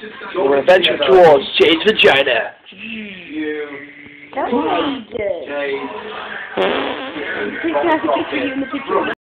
We're gonna venture towards Jade's vagina. That's what you did. Jade. Please can I have a picture of you in the picture?